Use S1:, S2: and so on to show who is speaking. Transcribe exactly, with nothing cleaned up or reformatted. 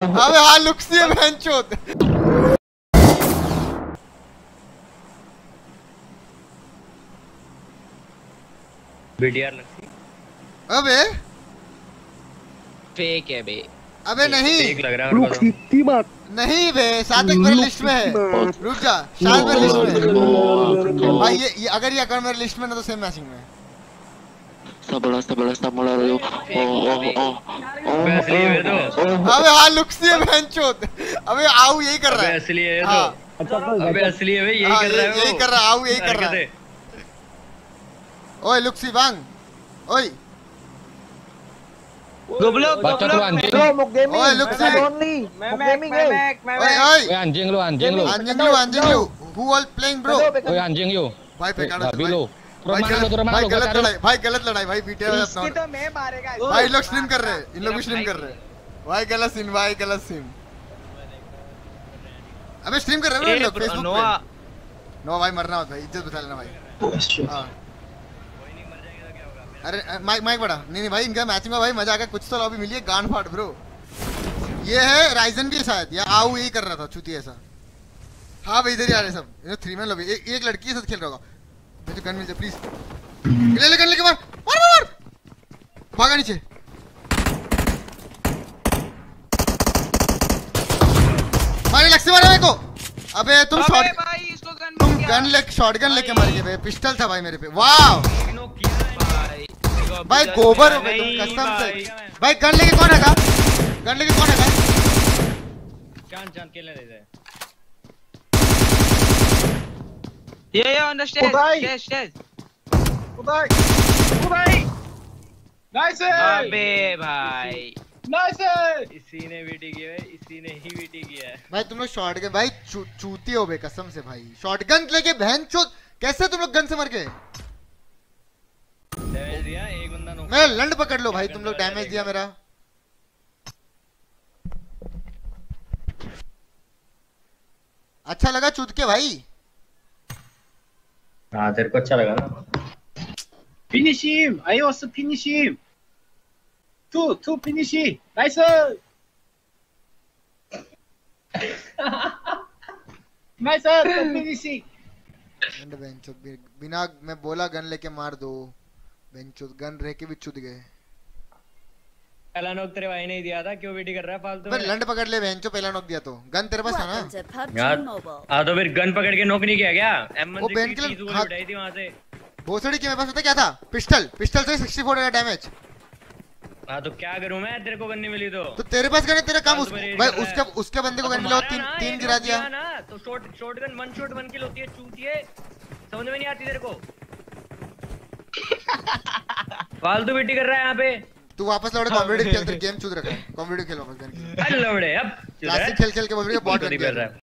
S1: अबे हाँ लुक्सी है बहनचोद।
S2: बीटीआर लक्ष्मी।
S1: अबे
S3: फेक है बे।
S1: अबे नहीं
S2: फेक लग रहा है मेरे को तो।
S1: नहीं बे सादिक मेरे लिस्ट में है। रुक जा शायद मेरे लिस्ट में है भाई। ये, ये अगर ये अकाउंट मेरे लिस्ट में ना तो सेम मैचिंग में
S4: सबड़ा सबड़ा सबड़ा रहो।
S2: असली है तो।
S1: अबे हाँ लुक्सी है बहनचोद। अबे आओ यही कर रहा है।
S2: असली है तो। अबे असली है भाई यही कर रहा है।
S1: यही कर रहा है आओ यही कर रहा है। ओए लुक्सी बांग ओए
S3: गोबलो गोबलो
S1: ओए लुक्सी
S5: only
S3: मैं मैं मैं मैं
S1: ओए ओए
S6: anjing lu anjing lu
S1: anjing lu anjing lu who all playing bro
S6: ओए anjing you
S1: भाई फेंका दो
S6: भाई लो
S1: भाई गलत भाई गलत लड़ाई भाई गलत लड़ाई भाई बीटीआर
S3: इसकी तो मैं मारेगा।
S1: भाई लोग स्ट्रीम कर रहे हैं इन लोग भी स्ट्रीम कर रहे हैं भाई गलत सीन भाई गलत सीन। अबे स्ट्रीम कर रहे हैं लोग फेसबुक पे। नो भाई मरना मत भाई इज्जत बचा लेना भाई। हां अरे माइक माइक बड़ा नहीं नहीं भाई इनका मैचिंग में भाई मजा आ गया। कुछ तो लॉबी मिली है गांड फाड़ ब्रो। ये है राइजन भी शायद या आओ यही कर रहा था चूती ऐसा। हाँ भाई इधर ही आ रहे सब ये थ्री मैन लॉबी। एक, एक लड़की के साथ खेल रहा होगा। मुझे गन मिल जाए प्लीज। ले ले गन लेके मार मार मार भागा नीचे। मारे लक्ष्य मारे मेरे को। अबे तुम शॉट तुम गन ले शॉटगन लेके मार गए भाई। पिस्टल था भाई मेरे पे। वाह भाई गोबर हो गए तुम कसम से। भाई गन लेके कौन है? गन लेके कौन है?
S2: चांद चांद खेलने दे दे।
S3: ये ये on the stage stage stage
S5: Uday Uday nice
S3: अबे भाई
S5: नाइस
S2: इसी ने वीटी किया है इसी ने ही वीटी किया है
S1: भाई। तुम लोग शॉटगन भाई चू, चूती हो बे कसम से भाई। शॉटगन लेके बहनचोद कैसे तुम लोग गन से मर गए?
S2: डैमेज दिया एक बंदा नो।
S1: मैं लंड पकड़ लो भाई तुम लोग डैमेज दिया मेरा। अच्छा लगा चूत के भाई।
S2: हाँ तेरे को अच्छा लगा ना।
S5: Finish him! I also finish him! Two, two finish him! Nice! Nice! Two finish him!
S1: बिना मैं बोला गन लेके मार दो। बेंचो गन रह के भी चुद गए।
S2: पहला नॉक तेरे भाई ने दिया था क्यों वीटी कर रहा है फालतू में?
S1: लंड पकड़ ले बेंचो पहला नॉक दिया तो गन तेरे पास था ना
S2: यार। आ तो फिर गन पकड़ के नॉक नहीं किया क्या? एम वन
S1: वो बेन के
S2: चीज गोली उठाई थी वहां से।
S1: भोसड़ी के मेरे पास पता क्या था? पिस्टल पिस्टल से सिक्सटी फोर का डैमेज।
S2: हां तो क्या करूं मैं? तेरे को गन नहीं मिली तो
S1: तो तेरे पास गन है तेरा काम उस भाई उसके उसके बंदे को गन मिला तीन तीन गिरा दिया
S2: ना। तो shot shotgun one shot one kill होती है चूतिए। समझ में नहीं आती तेरे को? फालतू वीटी कर रहा है यहां पे।
S1: तू वापस लौट कॉम्पिटिटिव खेल। गेम चूत रखा है कॉम्पिटिटिव खेल वापस गन की।
S2: अरे लौड़े अब
S1: क्लासिक खेल खेल के बोल रही है बॉट बन गया।